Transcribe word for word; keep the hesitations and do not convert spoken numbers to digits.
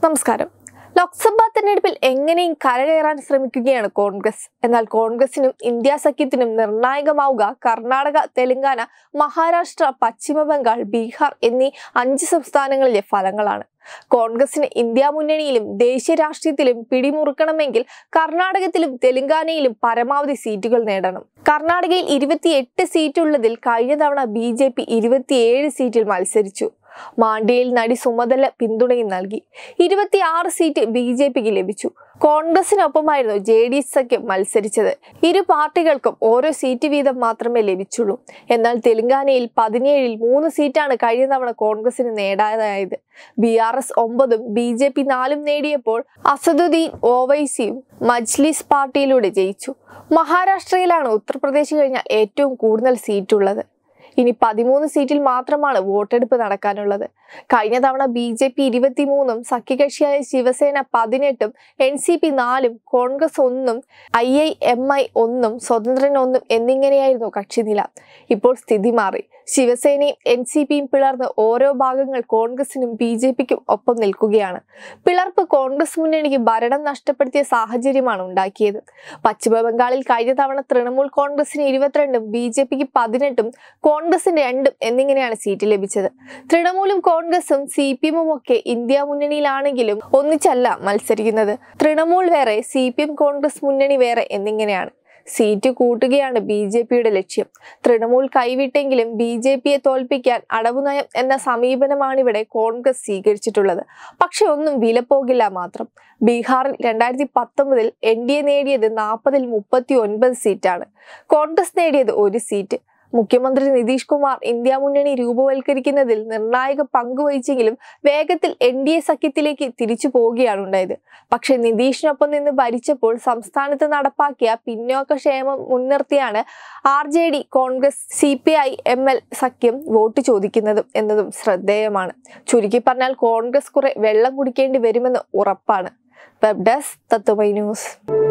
നമസ്കാരം. ലോക്സഭാ തെരഞ്ഞെടുപ്പിൽ എങ്ങനെയും കരകയറാൻ ശ്രമിക്കുകയാണ് കോൺഗ്രസ്. എന്നാൽ കോൺഗ്രസിനും ഇന്ത്യ സഖ്യത്തിനും നിർണായകമാവുക കർണാടക, തെലങ്കാന, മഹാരാഷ്ട്ര, പശ്ചിമ ബംഗാൾ, ബീഹാർ എന്നീ അഞ്ച് സംസ്ഥാനങ്ങളിലെ ഫലങ്ങളാണ്. കോൺഗ്രസിന് ഇന്ത്യ മുന്നണിയിലും ദേശീയ രാഷ്ട്രീയത്തിലും പിടിമുറുക്കണമെങ്കിൽ കർണാടകത്തിലും തെലങ്കാനയിലും പരമാവധി സീറ്റുകൾ നേടണം. കർണാടകയിൽ ഇരുപത്തിയെട്ട് സീറ്റുള്ളതിൽ കഴിഞ്ഞ തവണ ബി ജെ പി ഇരുപത്തിയേഴ് സീറ്റിൽ മത്സരിച്ചു. മാണ്ഡ്യയിൽ നടി സുമതല പിന്തുണയും നൽകി. ഇരുപത്തിയാറ് സീറ്റ് ബി ജെ പിക്ക് ലഭിച്ചു. കോൺഗ്രസിനൊപ്പമായിരുന്നു ജെ ഡി എസ് സഖ്യം മത്സരിച്ചത്. ഇരു പാർട്ടികൾക്കും ഓരോ സീറ്റ് വീതം മാത്രമേ ലഭിച്ചുള്ളൂ. എന്നാൽ തെലങ്കാനയിൽ പതിനേഴിൽ മൂന്ന് സീറ്റാണ് കഴിഞ്ഞ തവണ കോൺഗ്രസിന് നേടാതായത്. ബി ആർ എസ് ഒമ്പതും ബി ജെ പി നാലും നേടിയപ്പോൾ അസദുദ്ദീൻ ഓവൈസിയും മജ്ലിസ് പാർട്ടിയിലൂടെ ജയിച്ചു. മഹാരാഷ്ട്രയിലാണ് ഉത്തർപ്രദേശ് കഴിഞ്ഞാൽ ഏറ്റവും കൂടുതൽ സീറ്റുള്ളത്. ഇനി പതിമൂന്ന് സീറ്റിൽ മാത്രമാണ് വോട്ടെടുപ്പ് നടക്കാനുള്ളത്. കഴിഞ്ഞ തവണ ബി ജെ പി ഇരുപത്തിമൂന്നും സഖ്യകക്ഷിയായ ശിവസേന പതിനെട്ടും എൻ സി പി നാലും കോൺഗ്രസ് ഒന്നും ഐ ഐ എം ഐ ഒന്നും സ്വതന്ത്രൻ ഒന്നും എന്നിങ്ങനെയായിരുന്നു കക്ഷിനില. ഇപ്പോൾ സ്ഥിതി മാറി. ശിവസേനയും എൻ സി പിയും പിളർന്ന് ഓരോ ഭാഗങ്ങൾ കോൺഗ്രസിനും ബി ജെ പിക്കും ഒപ്പം നിൽക്കുകയാണ്. പിളർപ്പ് കോൺഗ്രസ് മുന്നണിക്ക് ഭരണം നഷ്ടപ്പെടുത്തിയ സാഹചര്യമാണ് ഉണ്ടാക്കിയത്. പശ്ചിമ ബംഗാളിൽ കഴിഞ്ഞ തവണ തൃണമൂൽ കോൺഗ്രസിന് ഇരുപത്തിരണ്ടും ബി ജെ പിക്ക് പതിനെട്ടും കോൺഗ്രസിന് രണ്ടും എന്നിങ്ങനെയാണ് സീറ്റ് ലഭിച്ചത്. തൃണമൂലും കോൺഗ്രസും സി പി എമ്മും ഒക്കെ ഇന്ത്യ മുന്നണിയിലാണെങ്കിലും ഒന്നിച്ചല്ല മത്സരിക്കുന്നത്. തൃണമൂൽ വേറെ, സി പി എം കോൺഗ്രസ് മുന്നണി വേറെ എന്നിങ്ങനെയാണ്. സീറ്റ് കൂട്ടുകയാണ് ബി ജെ പിയുടെ ലക്ഷ്യം. തൃണമൂൽ കൈവിട്ടെങ്കിലും ബി ജെ പിയെ തോൽപ്പിക്കാൻ അടവുനയം എന്ന സമീപനമാണിവിടെ കോൺഗ്രസ് സ്വീകരിച്ചിട്ടുള്ളത്. പക്ഷെ ഒന്നും വിലപ്പോകില്ല മാത്രം. ബീഹാറിൽ രണ്ടായിരത്തി പത്തൊമ്പതിൽ എൻ ഡി എ നേടിയത് നാൽപ്പതിൽ മുപ്പത്തി ഒൻപത് സീറ്റാണ്. കോൺഗ്രസ് നേടിയത് ഒരു സീറ്റ്. മുഖ്യമന്ത്രി നിതീഷ് കുമാർ ഇന്ത്യ മുന്നണി രൂപവൽക്കരിക്കുന്നതിൽ നിർണായക പങ്കുവഹിച്ചെങ്കിലും വേഗത്തിൽ എൻ ഡി എ സഖ്യത്തിലേക്ക് തിരിച്ചു പോവുകയാണ് ഉണ്ടായത്. പക്ഷെ നിതീഷിനൊപ്പം നിന്ന് ഭരിച്ചപ്പോൾ സംസ്ഥാനത്ത് നടപ്പാക്കിയ പിന്നോക്ക ക്ഷേമം മുൻനിർത്തിയാണ് R J D, Congress, C P I M L സഖ്യം വോട്ട് ചോദിക്കുന്നതും എന്നതും ശ്രദ്ധേയമാണ്. ചുരുക്കി പറഞ്ഞാൽ കോൺഗ്രസ് കുറെ വെള്ളം കുടിക്കേണ്ടി വരുമെന്ന് ഉറപ്പാണ്. Web desk Tatwamayi news.